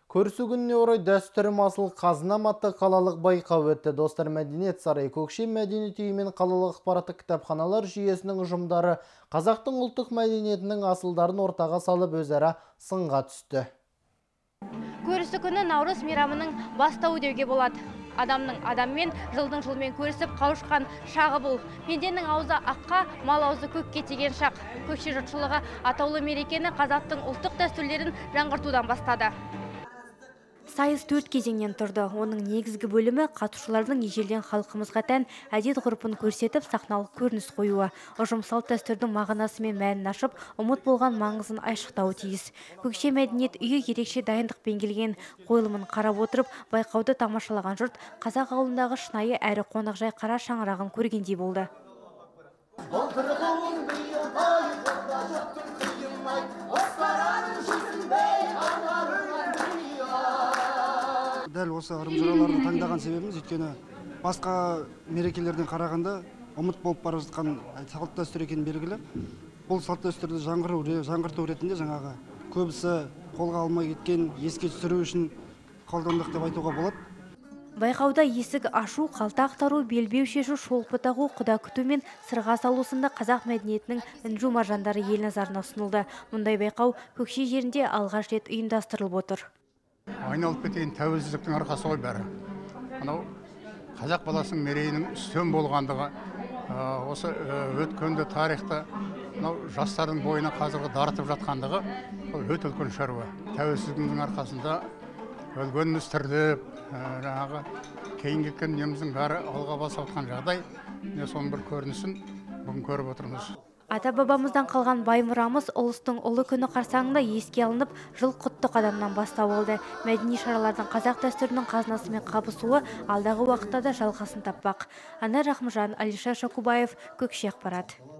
Көрсі күніне орай дәстүрім асыл қазынам атты қалалық байқау өтті. Достар, мәдениет сарайы Көкшем мәдениет үйі мен қалалық ақпараттық кітапханалар жүйесінің ұжымдары қазақтың ұлттық мәдениетінің асылдарын ортаға салып өзара сынға түсті. Көрісі күні Наурыз мейрамының бастауы деуге болады. Адамның адаммен, жылдың жылмен көрісіп қауышқан шағы бұл. Пенденің аузы аққа, мал аузы көкке тиген шақ. Көкше жұртшылығы атаулы мерекені қазақтың ұлттық дәстүрлерін жаңғыртудан бастады. Сайыс 4 кезеңнен тұрды. Оның негізгі бөлімі қатысушылардың ежелден халқымызға тән әдет-ғұрпын көрсетіп, сахналық көрініс қоюы. Ұжым салт дәстүрдің мағынасы мен мәнін ашып, ұмыт болған маңызын айшықтауы тиіс. Көкше мәдениет үйі ерекше дайындықпен келген. Қойылымын қарап отырып, байқауды тамашалаған жұрт қазақ ауылындағы шынайы әрі қонақжай қара шаңырағын көргендей болды. Дәл осы ырым-жораларды таңдаған себебіміз, өйткені басқа мерекелерден қарағанда ұмыт болып бара жатқан салт дәстүр екені белгілі. Бұл салт дәстүрді жаңғырту ретінде жаңағы көбісі қолға алмай кеткен, еске түсіру үшін қолдандық деп айтуға болады. Байқауда есік ашу, қалта ақтару, белбеу шешу, шолпы тағу, құда күту мен сырға салу сынды қазақ мәдениетінің інжу маржандары ел назарына ұсынылды. Мұндай байқау Көкше жерінде алғаш рет ұйымдастырылып отыр. Айналып кеткен тәуелсіздіктің арқасы ғой бәрі. Анау қазақ баласының мерейінің үстем болғандығы, осы өткенде тарихта жастардың бойына қазіргі дарытып жатқандығы өте үлкен шаруа. Тәуелсіздігіміздің арқасында өлгеніміз тіріліп, жаңағы кейінгі неміздің бәрі алға баса жатқан жағдай, соның бір көрінісін бүгін көріп отырмыз. Ата-бабамыздан қалған бай мұрамыз ұлыстың ұлы күні қарсаңында еске алынып, жыл құтты қадамнан бастау болды. Мәдени шаралардың қазақ дәстүрінің қазынасымен қабысуы алдағы уақытта да жалғасын таппақ. Анар Рахымжан, Алиша Шакубаев, Көкше ақпарат.